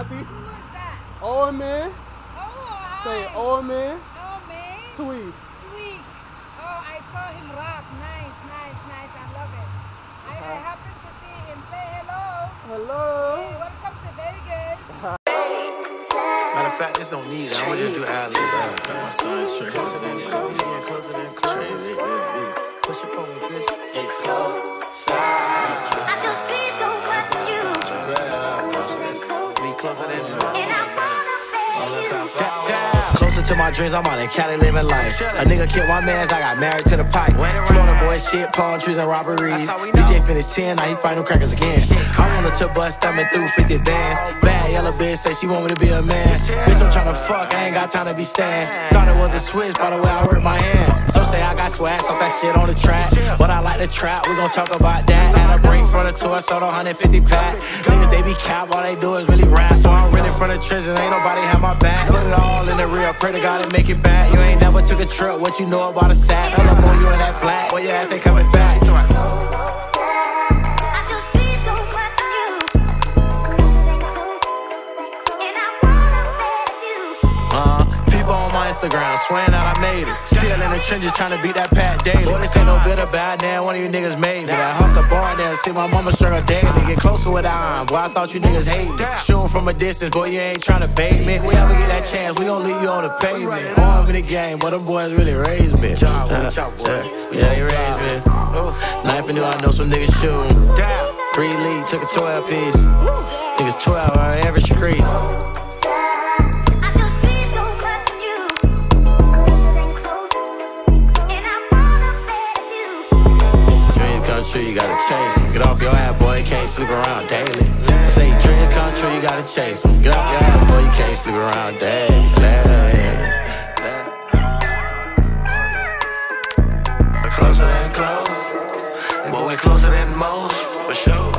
T. Who is that? Owen Man. Oh, hi. Say Owen Man. Oh, man. Tweet. Tweet. Oh, I saw him rap. Nice, nice, nice. I love it. I happened to see him. Say hello. Hello. Hey, welcome to Vegas. Matter of fact, this don't need it. I want to just do ad-lib. Closer than crazy. Push up on me, bitch. Get closer. Be closer than closer to my dreams, I'm out in Cali living life. A nigga killed my mans, I got married to the pipe. Florida boy shit, palm trees and robberies. DJ finished 10, now he fight them crackers again. I wanted to bust thumbing through 50 bands. Bad yellow bitch say she want me to be a man. Bitch, I'm tryna fuck, I ain't got time to be stand. Thought it was a switch by the way I work my hand. So say I got swag, off that shit on the track. But I like the trap, we gon' talk about that. Had a break for the tour, sold 150 pack. Niggas, they be cap, all they do is really rap. So I'm really from the trenches, ain't nobody have my back. Put it all in the real, pray to God and make it back. You ain't never took a trip, what you know about a sack? Pull up on you in that black, boy, your ass ain't coming back. People on my Instagram swearing that I made it. Still in the trenches trying to beat that Pat daily. Boy, this ain't no good or bad, damn, one of you niggas made me. That hustle bar there, see my mama struggle daily. Get closer with iron, boy, I thought you niggas hate me. Shooting from a distance, boy, you ain't trying to bait me. If we ever get that chance, we gon' leave you on the pavement. Arm in the game, but them boys really raised me. Yeah, they raised me. Knife and knew I know some niggas shootin'. Free league, took a 12 piece. Niggas 12 on every street. Country, you gotta chase them. Get off your ass, boy, you can't sleep around daily. I say dreams country, you gotta chase them. Get off your ass, boy, you can't sleep around daily. Closer than close, boy, we closer than most, for sure.